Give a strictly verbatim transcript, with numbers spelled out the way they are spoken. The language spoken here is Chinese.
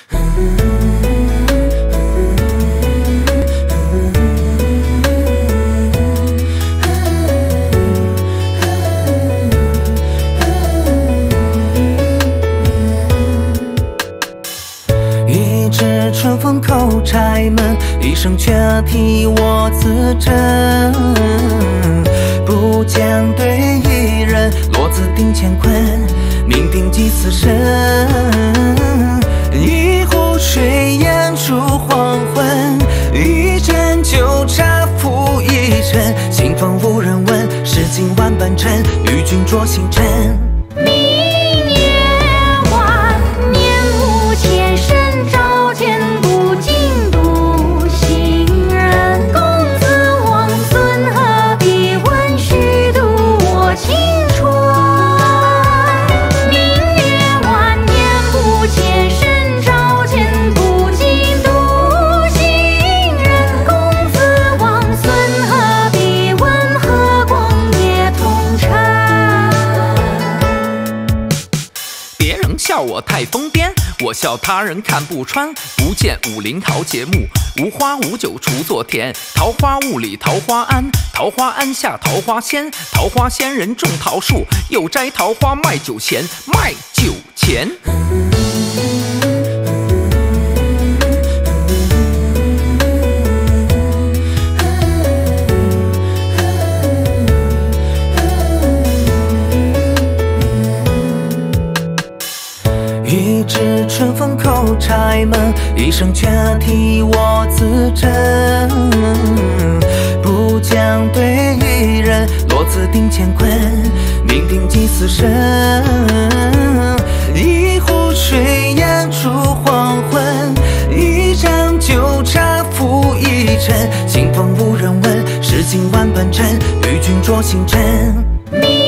一支春风叩柴门，一声却替我自珍。不将对一人，落子定乾坤，命定即死生。一壶水烟出黄昏，一盏酒茶付一尘。信封无人问，诗经万般尘，与君酌星辰。 笑我太疯癫，我笑他人看不穿。不见武林豪杰墓，无花无酒锄作田。桃花坞里桃花庵，桃花庵下桃花仙。桃花仙人种桃树，又摘桃花卖酒钱，卖酒钱。 一支春风叩柴门，一声却替我自珍。不将对一人，落子定乾坤，命定即死生。一壶水烟出黄昏，一盏酒茶付一尘。信封无人问，诗经万般尘，与君酌星辰。